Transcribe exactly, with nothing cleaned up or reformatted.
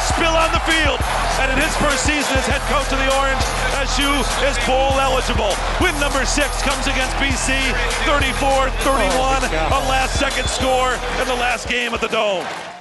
spill on the field. And in his first season as head coach of the Orange, S U is bowl eligible. Win number six comes against B C, thirty-four thirty-one, Oh, a last second score in the last game at the Dome.